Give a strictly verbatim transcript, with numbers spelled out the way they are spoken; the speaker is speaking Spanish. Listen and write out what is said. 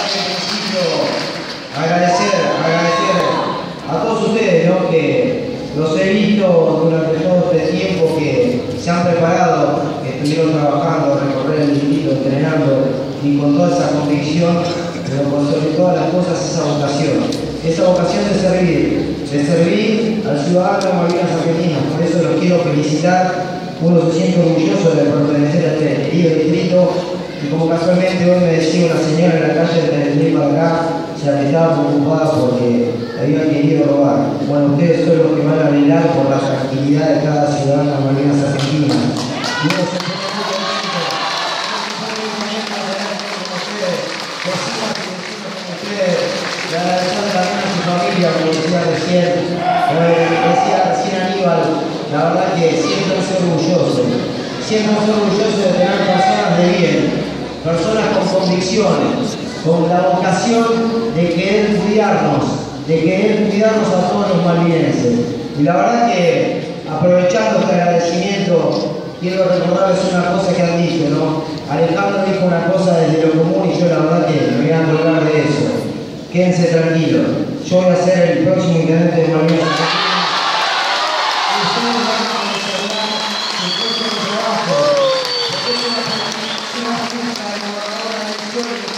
en principio agradecer, agradecer a todos ustedes, ¿no? Que los he visto durante todo este tiempo que se han preparado, que estuvieron trabajando, recorrer el distrito, entrenando y con toda esa convicción, pero por sobre todas las cosas esa vocación, esa vocación de servir, de servir al ciudadano de Malvinas Argentinas. Por eso los quiero felicitar. Uno se siente orgulloso de pertenecer a este querido distrito. Y como casualmente hoy me decía una señora en la calle de venir para acá, ya que estaba preocupada porque había querido robar. Bueno, ustedes son los que van a velar por la tranquilidad de cada ciudadano de Malvinas Argentinas. Y uno se pone muy contento, muy contento de tener con ustedes, vecinos y vecinos como ustedes, y agradecer también a su familia, como decía recién, como decía recién Aníbal, la verdad que siempre soy orgulloso, siempre soy orgulloso de tener personas de bien, personas con convicciones, con la vocación de querer cuidarnos, de querer cuidarnos a todos los malvinenses. Y la verdad que, aprovechando este agradecimiento, quiero recordarles una cosa que han dicho, ¿no? Alejandro dijo una cosa desde lo común y yo la verdad que me voy a colgar de eso. Quédense tranquilos, yo voy a ser el próximo intendente de Malvinas Argentinas. Ustedes van a observar el próximo trabajo, porque es una, una fiesta de gobernadora de